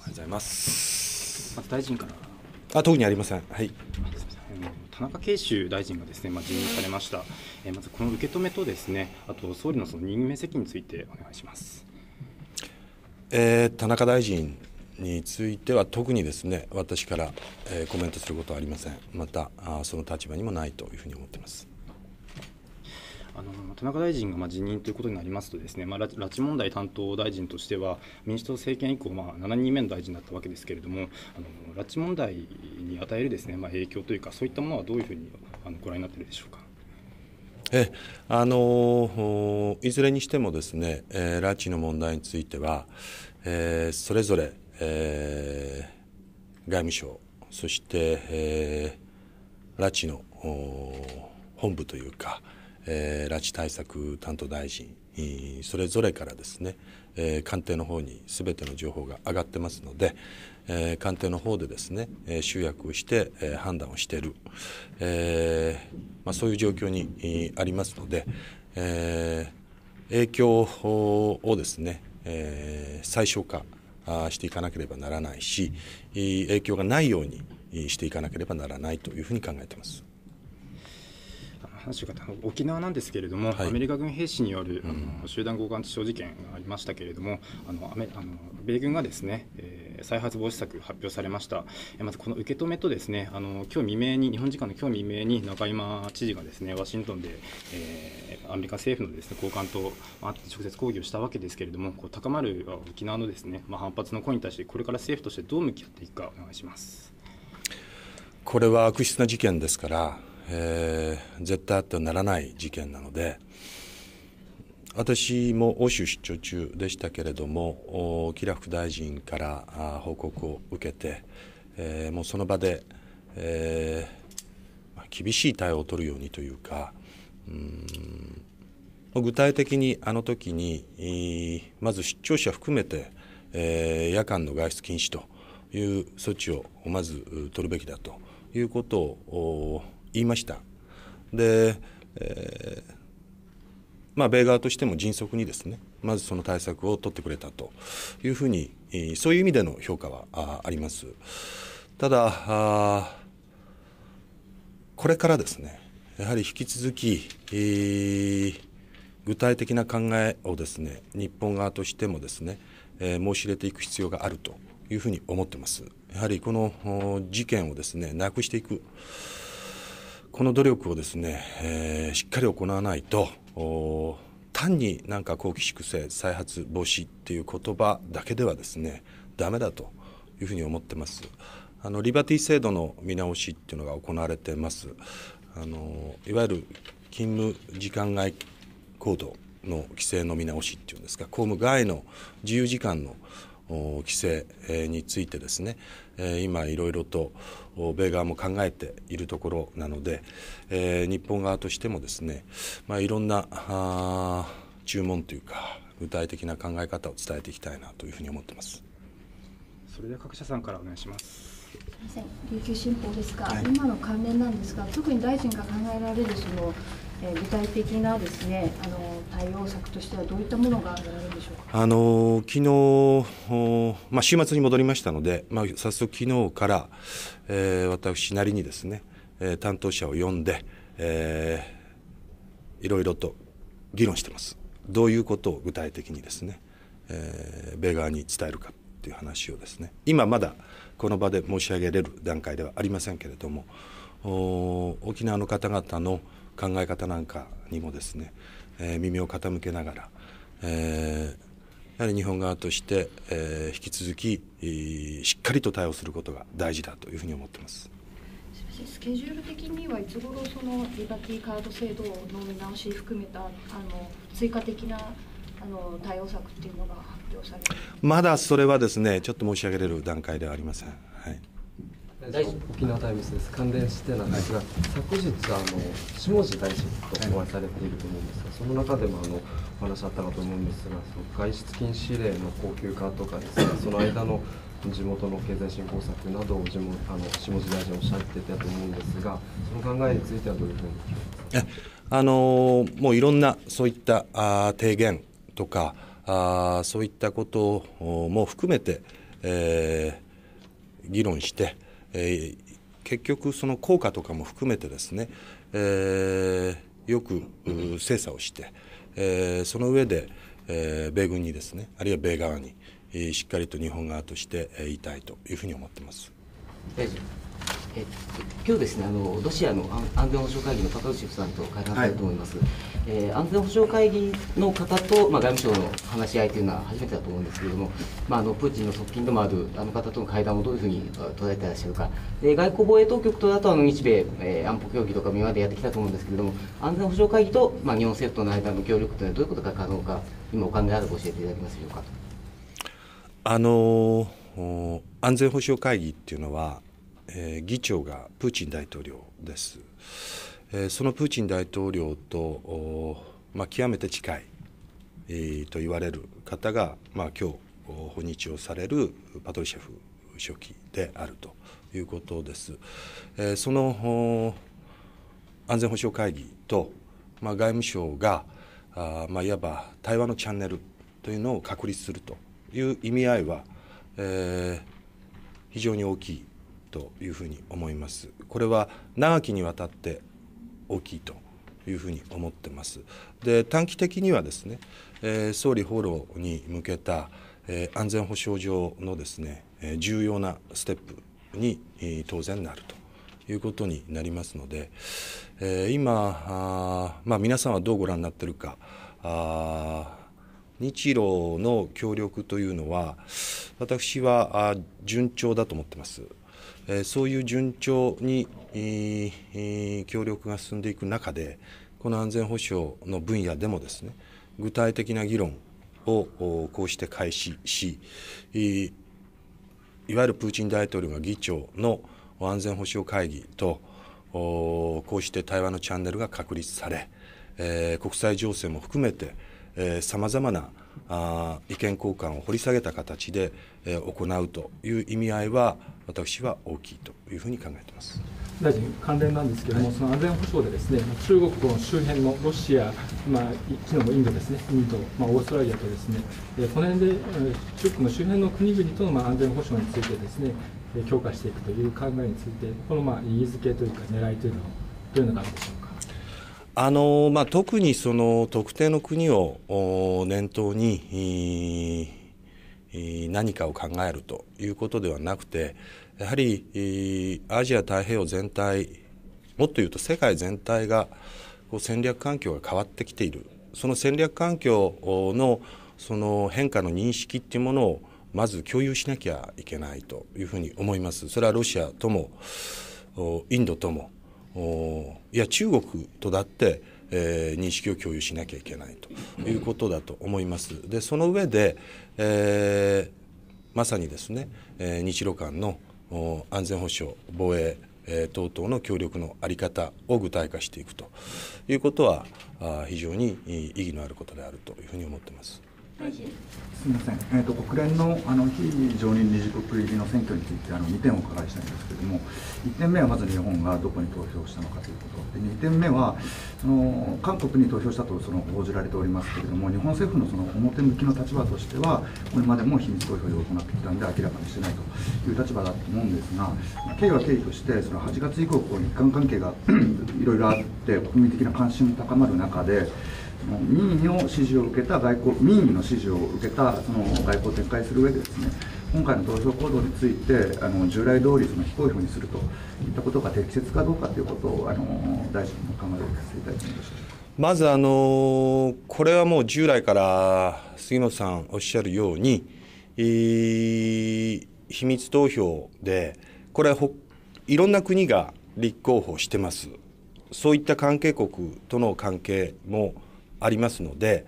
ございます。 まず大臣から。 ら。 特にありません。はい。 田中圭州大臣がですね、辞任されました。まずこの受け止めとですね、あと総理のその任命責任についてお願いします。 田中大臣については特にですね、私から、コメントすることはありません。またその立場にもないというふうに思っています。 田中大臣が辞任ということになりますとですね、拉致問題担当大臣としては民主党政権以降、7人目の大臣だったわけですけれども、拉致問題に与えるですね、影響というか、そういったものはどういうふうにご覧になっているでしょうか。 いずれにしてもですね、拉致の問題については、それぞれ、外務省、そして、拉致の本部というか、拉致対策担当大臣それぞれからですね、官邸の方にすべての情報が上がってますので、官邸の方でですね、集約をして、判断をしている、そういう状況にありますので、影響をですね、最小化していかなければならないし、影響がないようにしていかなければならないというふうに考えています。 沖縄なんですけれども、 はい、 アメリカ軍兵士による集団強姦致傷事件がありましたけれども、米軍がですね、再発防止策発表されました。まずこの受け止めとですね、今日未明に日本時間の今日未明に中山知事がですねワシントンで、アメリカ政府のですね高官と会って直接抗議をしたわけですけれども、高まる沖縄のですね、反発の声に対してこれから政府としてどう向き合っていくかお願いします。 これは悪質な事件ですから。絶対あってはならない事件なので、私も欧州出張中でしたけれども、吉良副大臣から報告を受けて、もうその場で、厳しい対応を取るようにというか、具体的にあの時にまず出張者含めて、夜間の外出禁止という措置をまず取るべきだということを言いました。で、米側としても迅速にですね、まずその対策を取ってくれたというふうに、そういう意味での評価はあります。ただこれからですね、やはり引き続き、具体的な考えをですね、日本側としてもですね、申し入れていく必要があるというふうに思っています。やはりこの事件をですね、なくしていく。この努力をですね、しっかり行わないと、単に綱紀粛正、再発防止っていう言葉だけではですね、ダメだというふうに思ってます。リバティ制度の見直しっていうのが行われています。いわゆる勤務時間外行動の規制の見直しっていうんですか、公務外の自由時間の規制についてですね、今いろいろと米側も考えているところなので、日本側としてもですね、いろんな注文というか具体的な考え方を伝えていきたいなというふうに思っています。 それでは各社さんからお願いします。 すみません、琉球新報ですが、今の関連なんですが、特に大臣が考えられる具体的なですね、対応策としてはどういったものが挙げられるでしょうか。 昨日、週末に戻りましたので、早速昨日から、私なりにですね、担当者を呼んで、いろいろと議論しています。どういうことを具体的にですね、米側に伝えるかという話をですね、今まだこの場で申し上げれる段階ではありませんけれども、沖縄の方々の考え方なんかにもですね、耳を傾けながら、やはり日本側として、引き続きしっかりと対応することが大事だというふうに思っています。 スケジュール的にはいつ頃そのリバティカード制度の見直し含めた追加的な対応策っていうのが発表される。 まだそれはですね、ちょっと申し上げれる段階ではありません。はい。 沖縄タイムズです。関連してなんですが、昨日下地大臣とお会いされていると思うんですが、その中でもお話あったかと思うんですが、外出禁止令の恒久化とかですね、その間の地元の経済振興策などを下地大臣おっしゃっていたと思うんですが、その考えについてはどういうふうに聞かれますか。 もういろんなそういった提言とかそういったことも含めて、 議論して、結局その効果とかも含めてですね、よく精査をして、その上で、米軍にですね、あるいは米側に、しっかりと日本側として言いたいというふうに思っています。 大臣、今日ですね、ロシアの安全保障会議のパトルシェフさんと会談されると思います。安全保障会議の方と、外務省の話し合いというのは初めてだと思うんですけれども、プーチンの側近でもあるあの方との会談をどういうふうに捉えていらっしゃるか。で、外交防衛当局とだと日米、安保協議とか今までやってきたと思うんですけれども、安全保障会議と、日本政府との間の協力というのはどういうことが可能か、今お考えあれば教えていただけますでしょうか。 安全保障会議っていうのは、議長がプーチン大統領です。そのプーチン大統領と、極めて近い、と言われる方が、今日訪日をされるパトルシェフ書記であるということです。その安全保障会議と、外務省がいわば対話のチャンネルというのを確立するという意味合いは、非常に大きいというふうに思います。これは長きにわたって大きいというふうに思ってます。で、短期的にはですね、総理訪ロに向けた、安全保障上のですね、重要なステップに当然なるということになりますので、今皆さんはどうご覧になっているか。日露の協力というのは、私は順調だと思っています。そういう順調に協力が進んでいく中で、この安全保障の分野でもですね、具体的な議論をこうして開始し、いわゆるプーチン大統領が議長の安全保障会議とこうして対話のチャンネルが確立され、国際情勢も含めてさまざまな意見交換を掘り下げた形で行うという意味合いは、私は大きいというふうに考えています。 大臣、関連なんですけれども、その安全保障でですね、中国の周辺のロシア、昨日もインドですね、インド、オーストラリアとですね、この辺で中国の周辺の国々との安全保障についてですね、強化していくという考えについて、この意義づけというか、狙いというのは、どういうのがあるんでしょうか。 特にその特定の国を念頭に何かを考えるということではなくて、やはりアジア太平洋全体、もっと言うと世界全体が戦略環境が変わってきている。その戦略環境のその変化の認識っていうものをまず共有しなきゃいけないというふうに思います。それはロシアともインドともいや中国とだって、認識を共有しなきゃいけないということだと思います。で、その上で、まさにですね、日露間の安全保障、防衛、等々の協力の在り方を具体化していくということは非常に意義のあることであるというふうに思っています。 すみません、国連の非常任理事国入りの選挙について2点お伺いしたいんですけれども、1点目はまず日本がどこに投票したのかということで、2点目は韓国に投票したと報じられておりますけれども、日本政府の表向きの立場としては、これまでも秘密投票で行ってきたので明らかにしてないという立場だと思うんですが、経緯は経緯として、8月以降、日韓関係がいろいろあって、国民的な関心も高まる中で、民意の支持を受けた民意の支持を受けたその外交を展開する上でですね、今回の投票行動について従来通り非公表にするといったことが適切かどうかということを大臣の考えを聞かせていただきました。 まずこれはもう従来から杉本さんおっしゃるように、秘密投票でこれはいろんな国が立候補してます。そういった関係国との関係もありますので、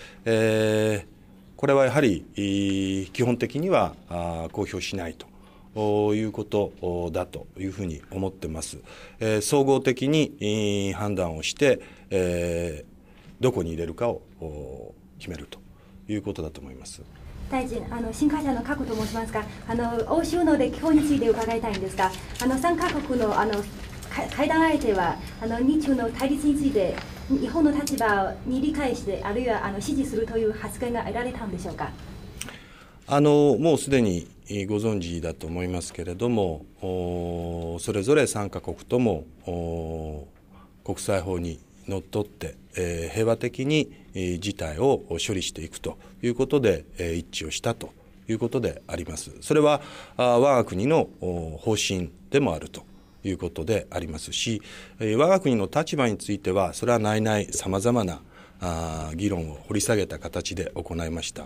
これはやはり基本的には公表しないということだというふうに思ってます。総合的に判断をして、どこに入れるかを決めるということだと思います。 大臣、新華社の加古と申しますが、欧州の歴訪について伺いたいんですが、3カ国の会談相手は日中の対立について日本の立場に理解して、あるいは支持するという発言が得られたんでしょうか。 もうすでにご存知だと思いますけれども、それぞれ3カ国とも国際法にのっとって、平和的に事態を処理していくということで一致をしたということであります。それは我が国の方針でもあるということでありますし、我が国の立場についてはそれは内々さまざまな議論を掘り下げた形で行いました。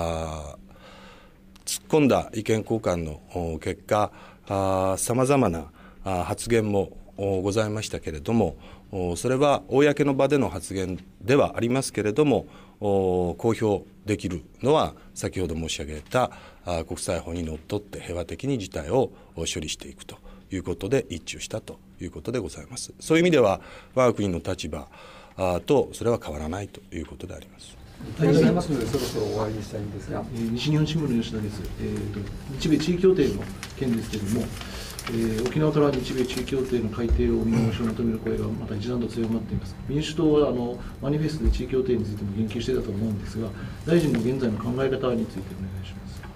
突っ込んだ意見交換の結果、さまざまな発言もございましたけれども、それは公の場での発言ではありますけれども、公表できるのは先ほど申し上げた国際法にのっとって平和的に事態を処理していくということで一致をしたということでございます。そういう意味では我が国の立場とそれは変わらないということであります。 ありがとうございますので、そろそろ終わりにしたいんですが、西日本新聞の吉田です。日米地位協定の件ですけれども、沖縄から日米地位協定の改定を見直しを求める声がまた一段と強まっています。民主党はマニフェストで地位協定についても言及していたと思うんですが、大臣の現在の考え方についてお願いし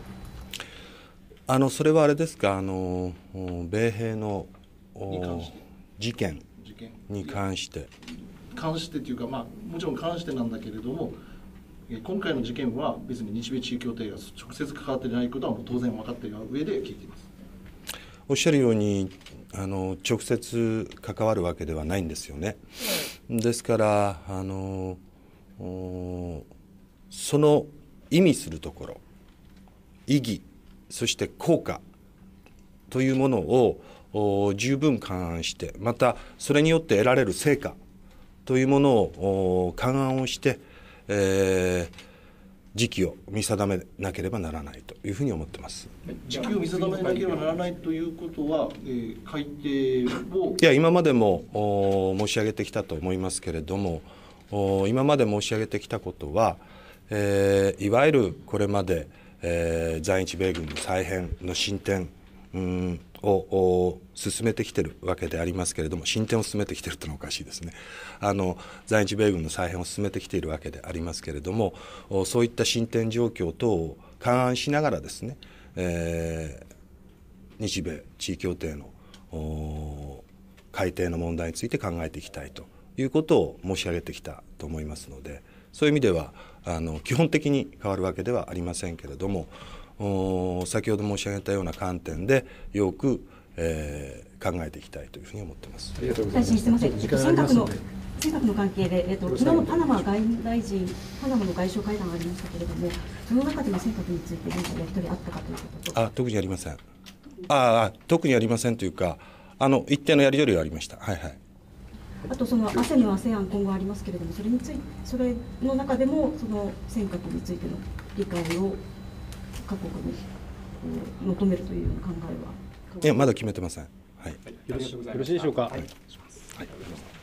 ます。 それはあれですか、米兵の事件に関して。 関してというか、もちろん関してなんだけれども、今回の事件は別に日米地位協定が直接関わっていないことはもう当然分かっている上で聞いています。 おっしゃるように直接関わるわけではないんですよね。ですからその意味するところ、意義、そして効果というものを十分勘案して、またそれによって得られる成果というものを勘案をして、時期を見定めなければならないというふうに思っています。 時期を見定めなければならないということは、改定を今までも申し上げてきたと思いますけれども、今まで申し上げてきたことは、いわゆるこれまで、在日米軍の再編の進展を進めてきているわけでありますけれども、進展を進めてきているというのはおかしいですね。在日米軍の再編を進めてきているわけでありますけれども、そういった進展状況等を勘案しながらですね、日米地位協定の改定の問題について考えていきたいということを申し上げてきたと思いますので、そういう意味では基本的に変わるわけではありませんけれども、先ほど申し上げたような観点でよく、考えていきたいというふうに思っています。 大臣、すみません、尖閣の関係で、昨日のパナマの外相会談がありましたけれども、その中での尖閣について何かやり取りあったかということと。 特にありません。特にありませんというか、一定のやり取りがありました。はいはい。 あとASEAN のASEAN今後ありますけれども、それの中でもその尖閣についての理解を各国に求めるという考えは。 まだ決めてません。はい。 よろしいでしょうか。 はい。